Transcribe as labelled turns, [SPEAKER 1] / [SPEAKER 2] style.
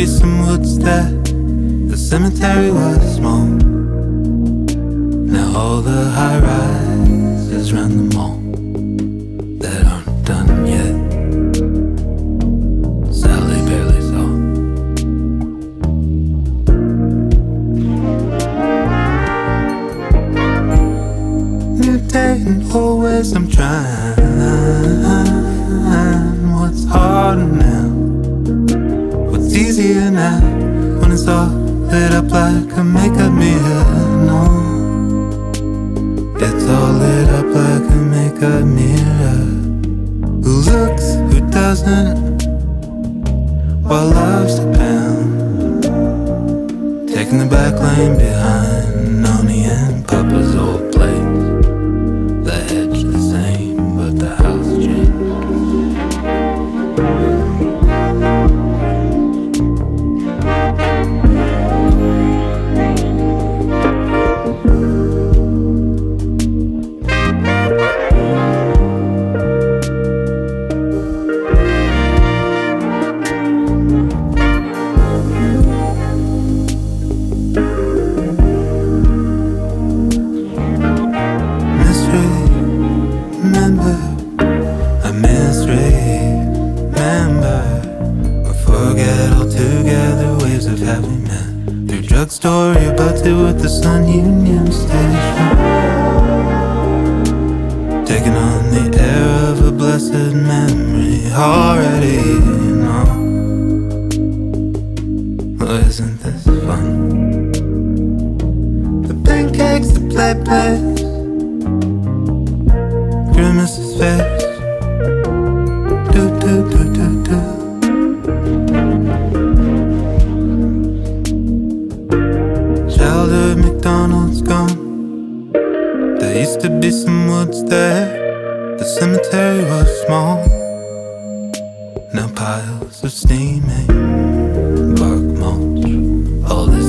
[SPEAKER 1] be some woods there. The cemetery was small. Now all the high rises round the mall that aren't done yet, Sally barely saw. New day and always I'm trying. What's harder now? What's easier now? When it's all lit up like a makeup mirror. No, it's all lit up like a makeup mirror. Who looks, who doesn't? While love's a pound, taking the back lane behind Noni and Papa's old place. The hedge the same, but the house changed. Drugstore, you butt it with the Sun Union Station, taking on the air of a blessed memory already, you know. Oh, isn't this fun? The pancakes, the plates, Grimace's face, do do do do do. Childhood McDonald's gone. There used to be some woods there. The cemetery was small. Now piles of steaming bark mulch all this